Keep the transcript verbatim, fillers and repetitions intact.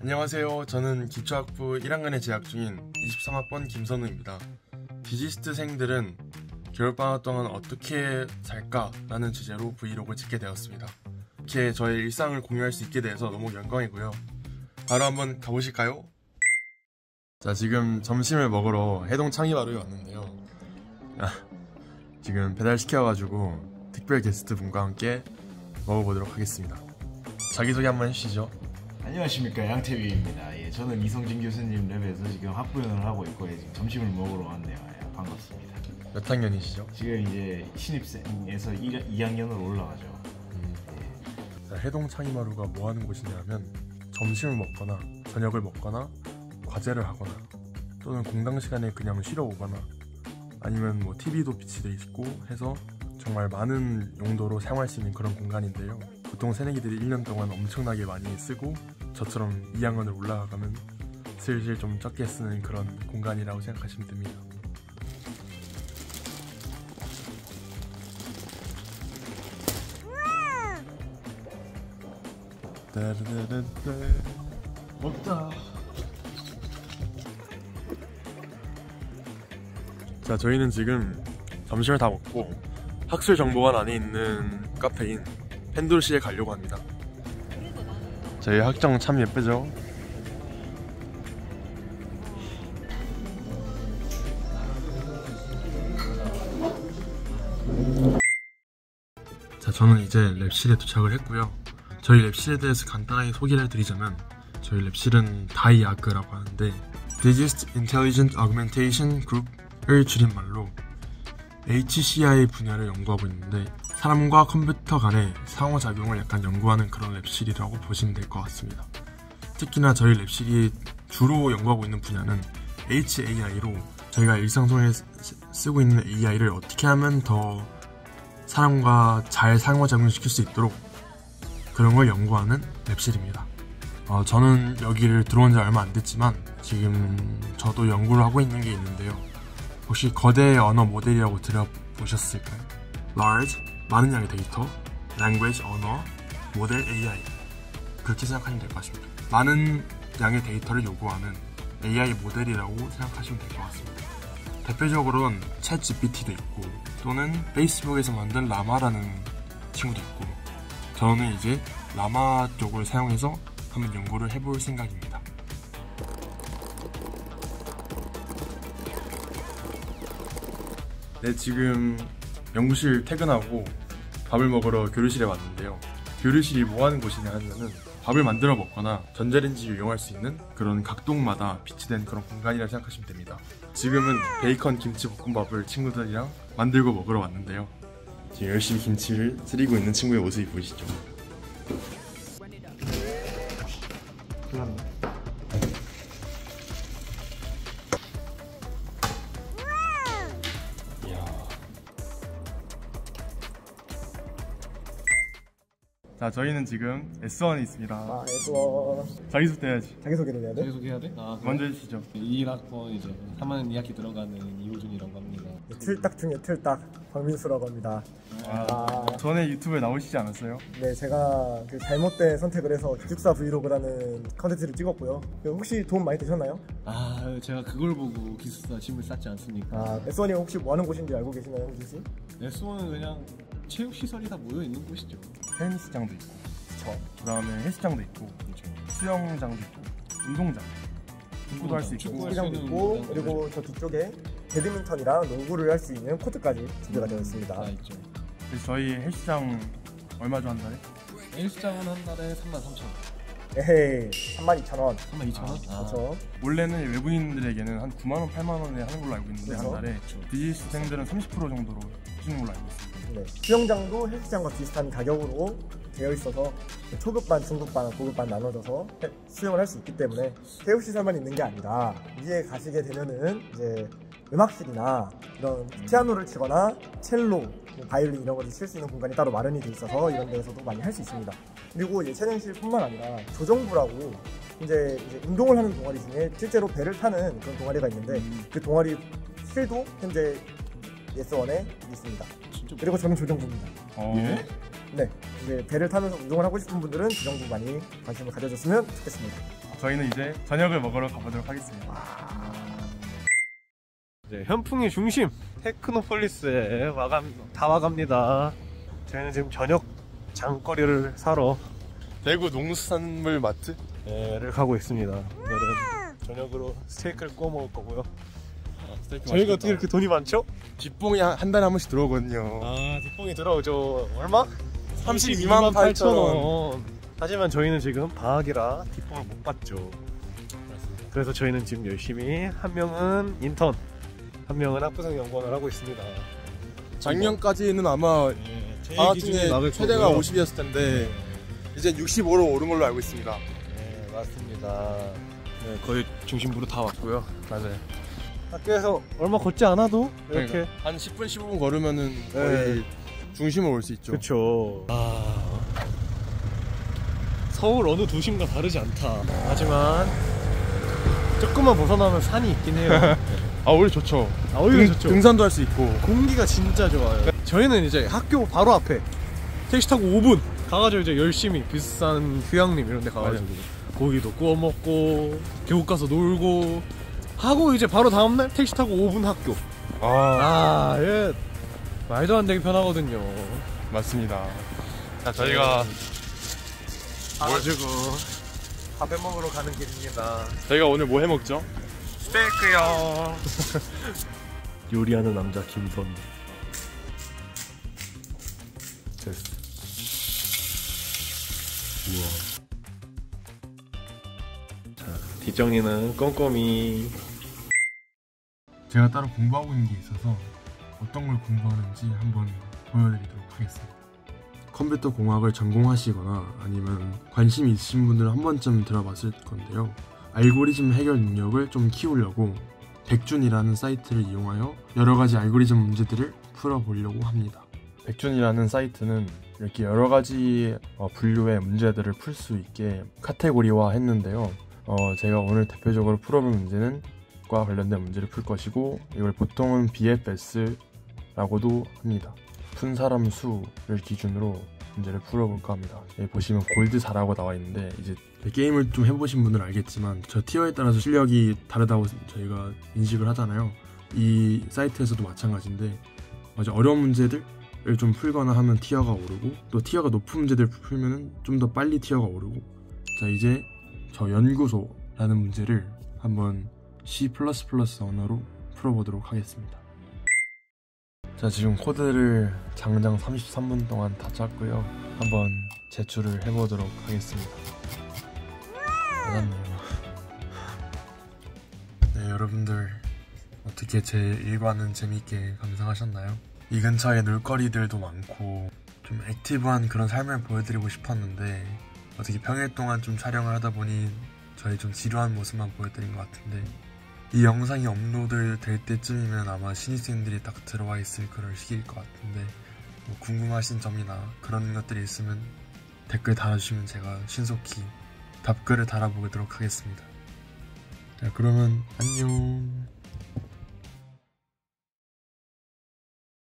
안녕하세요. 저는 기초학부 일 학년에 재학 중인 이십삼 학번 김선우입니다. 디지스트생들은 겨울방학 동안 어떻게 살까라는 주제로 브이로그를 찍게 되었습니다. 이렇게 저의 일상을 공유할 수 있게 돼서 너무 영광이고요. 바로 한번 가보실까요? 자, 지금 점심을 먹으러 해동 창의마루에 왔는데요. 아, 지금 배달시켜가지고 특별 게스트 분과 함께 먹어보도록 하겠습니다. 자기소개 한번 해주시죠. 안녕하십니까, 양태위입니다. 예, 저는 이성진 교수님 랩에서 지금 학부연을 하고 있고 예, 지금 점심을 먹으러 왔네요. 예, 반갑습니다. 몇 학년이시죠? 지금 이제 신입생에서 이 학년으로 올라가죠. 음. 예. 자, 해동 창의마루가 뭐 하는 곳이냐면 점심을 먹거나 저녁을 먹거나 과제를 하거나 또는 공강 시간에 그냥 쉬러 오거나 아니면 뭐 티비도 비치돼 있고 해서 정말 많은 용도로 사용할 수 있는 그런 공간인데요. 보통 새내기들이 일 년 동안 엄청나게 많이 쓰고 저처럼 이 학년을 올라가면 슬슬 좀 적게 쓰는 그런 공간이라고 생각하시면 됩니다. 먹다. 자, 저희는 지금 점심을 다 먹고 학술정보관 안에 있는 카페인 펜도르시에 가려고 합니다. 저희 학정 참 예쁘죠? 자, 저는 이제 랩실에 도착을 했고요. 저희 랩실에 대해서 간단하게 소개를 드리자면 저희 랩실은 다이아그라고 하는데 Digit Intelligent Augmentation Group을 줄임말로 에이치씨아이 분야를 연구하고 있는데 사람과 컴퓨터 간의 상호작용을 약간 연구하는 그런 랩실이라고 보시면 될 것 같습니다. 특히나 저희 랩실이 주로 연구하고 있는 분야는 에이치에이아이로 저희가 일상 속에 쓰고 있는 에이아이를 어떻게 하면 더 사람과 잘 상호작용시킬 수 있도록 그런 걸 연구하는 랩실입니다. 어, 저는 여기를 들어온 지 얼마 안 됐지만 지금 저도 연구를 하고 있는 게 있는데요. 혹시 거대 언어 모델이라고 들어보셨을까요? Large, 많은 양의 데이터, Language, 언어, 모델, 에이아이 그렇게 생각하시면 될 것 같습니다. 많은 양의 데이터를 요구하는 에이아이 모델이라고 생각하시면 될 것 같습니다. 대표적으로는 챗지피티도 있고 또는 페이스북에서 만든 라마라는 친구도 있고 저는 이제 라마 쪽을 사용해서 한번 연구를 해볼 생각입니다. 네, 지금 연구실 퇴근하고 밥을 먹으러 교류실에 왔는데요. 교류실이 뭐 하는 곳이냐 하면은 밥을 만들어 먹거나 전자레인지를 이용할 수 있는 그런 각동마다 비치된 그런 공간이라 생각하시면 됩니다. 지금은 베이컨 김치 볶음밥을 친구들이랑 만들고 먹으러 왔는데요. 지금 열심히 김치를 찌리고 있는 친구의 모습이 보이시죠? 자, 저희는 지금 에스원에 있습니다. 아, 에스원. 자기소개 해야지. 자기소개를 해야 돼? 자기소개해야 돼? 아, 먼저 해주시죠. 이 학번 이제 삼 학년 이 학기 들어가는 이호준이라고 합니다. 틀딱 중에 틀딱 박민수라고 합니다. 아, 아, 전에 유튜브에 나오시지 않았어요? 네, 제가 그 잘못된 선택을 해서 기숙사 브이로그라는 컨텐츠를 찍었고요. 그 혹시 도움 많이 되셨나요? 아, 제가 그걸 보고 기숙사 짐을 쌌지 않습니까? 아, 에스원이 혹시 뭐 하는 곳인지 알고 계시나요, 호준 씨? 에스원은 그냥 체육시설이 다 모여있는 곳이죠. 헬스장도 있고, 그쵸. 그 다음에 헬스장도 있고, 그렇죠. 수영장도 있고, 운동장, 축구도 할 수 있고, 축구장도 있고, 그리고 저 뒤쪽에 배드민턴이랑 농구를 할 수 있는 코트까지 준비가 되어 있습니다. 다 있죠. 그래서 저희 헬스장 얼마죠 한 달에? 헬스장은 한 달에 삼만 삼천 원. 에헤이, 삼만 이천 원. 삼만 이천 원? 아, 그렇죠. 원래는 외부인들에게는 한 구만 원, 팔만 원에 하는 걸로 알고 있는데 그렇죠. 한 달에 디지스트생들은 삼십 퍼센트 정도로 해주는 걸로 알고 있습니다. 네, 수영장도 헬스장과 비슷한 가격으로 되어 있어서 초급반, 중급반, 고급반 나눠져서 수영을 할 수 있기 때문에 체육시설만 있는 게 아니라 위에 가시게 되면은 이제 음악실이나 이런 피아노를 치거나 첼로, 바이올린 이런 것을 칠 수 있는 공간이 따로 마련이 돼 있어서 이런 데에서도 많이 할 수 있습니다. 그리고 예체능실뿐만 아니라 조정부라고 이제, 이제 운동을 하는 동아리 중에 실제로 배를 타는 그런 동아리가 있는데 그 동아리 실도 현재 예스원에 있습니다. 그리고 저는 조정부입니다. 어... 네. 네, 이제 배를 타면서 운동을 하고 싶은 분들은 조정부 많이 관심을 가져줬으면 좋겠습니다. 저희는 이제 저녁을 먹으러 가보도록 하겠습니다. 이제 현풍의 중심 테크노폴리스에 와감, 다 와갑니다. 저희는 지금 저녁 장거리를 사러 대구 농수산물 마트? 를 가고 있습니다. 오늘은 저녁으로 스테이크를 구워 먹을 거고요. 아, 스테이크 저희가 어떻게 이렇게 돈이 많죠? 뒷봉이 한, 한 달에 한 번씩 들어오거든요. 아, 뒷봉이 들어오죠. 얼마? 삼십이만 팔천 원. 하지만 저희는 지금 방학이라 뒷봉을 못 받죠. 그래서 저희는 지금 열심히 한 명은 인턴, 한 명은 학부생 연구원을 하고 있습니다. 작년까지는 아마 네, 방학 중에 최대가 오십이었을 텐데 이제 육십오로 오른 걸로 알고 있습니다. 네, 맞습니다. 네, 거의 중심부로 다 왔고요. 맞아요. 학교에서 얼마 걷지 않아도 이렇게 그러니까 한 십 분 십오 분 걸으면은 거의 네. 중심을 올 수 있죠. 그렇죠. 아, 서울 어느 도심과 다르지 않다. 하지만 조금만 벗어나면 산이 있긴 해요. 아 오히려 좋죠. 아, 오히려 등, 좋죠. 등산도 할 수 있고. 공기가 진짜 좋아요. 저희는 이제 학교 바로 앞에 택시 타고 오 분 가가지고 이제 열심히 비싼 휴양림 이런 데 가가지고 고기도 구워 먹고 계곡 가서 놀고 하고 이제 바로 다음날 택시 타고 오 분 학교. 아, 아, 예. 말도 안 되게 편하거든요. 맞습니다. 자, 저희가 가가지고 밥에 먹으러 가는 길입니다. 저희가 오늘 뭐 해 먹죠? 스테이크요. 요리하는 남자 김선. 됐어. 우와. 자, 뒷정리는 꼼꼼히. 제가 따로 공부하고 있는 게 있어서 어떤 걸 공부하는지 한번 보여드리도록 하겠습니다. 컴퓨터 공학을 전공하시거나 아니면 관심 있으신 분들은 한 번쯤 들어봤을 건데요. 알고리즘 해결 능력을 좀 키우려고 백준이라는 사이트를 이용하여 여러 가지 알고리즘 문제들을 풀어보려고 합니다. 백준이라는 사이트는 이렇게 여러 가지 어, 분류의 문제들을 풀 수 있게 카테고리화 했는데요. 어, 제가 오늘 대표적으로 풀어볼 문제는 과 관련된 문제를 풀 것이고, 이걸 보통은 비에프에스라고도 합니다. 푼 사람 수를 기준으로 문제를 풀어볼까 합니다. 여기 보시면 골드 사라고 나와 있는데, 이제 게임을 좀 해보신 분들은 알겠지만 저 티어에 따라서 실력이 다르다고 저희가 인식을 하잖아요. 이 사이트에서도 마찬가지인데, 맞아, 어려운 문제들을 좀 풀거나 하면 티어가 오르고, 또 티어가 높은 문제들을 풀면은 좀 더 빨리 티어가 오르고. 자, 이제 저 연구소라는 문제를 한번 C 플러스 플러스 언어로 풀어보도록 하겠습니다. 자, 지금 코드를 장장 삼십삼 분 동안 다 짰고요. 한번 제출을 해보도록 하겠습니다. 맞았네요. 네, 여러분들 어떻게 제 일과는 재밌게 감상하셨나요? 이 근처에 놀거리들도 많고 좀 액티브한 그런 삶을 보여드리고 싶었는데, 어떻게 평일 동안 좀 촬영을 하다 보니 저희 좀 지루한 모습만 보여드린 것 같은데, 이 영상이 업로드 될 때쯤이면 아마 신입생들이 딱 들어와 있을 그럴 시기일 것 같은데, 뭐 궁금하신 점이나 그런 것들이 있으면 댓글 달아주시면 제가 신속히 답글을 달아보도록 하겠습니다. 자, 그러면 안녕.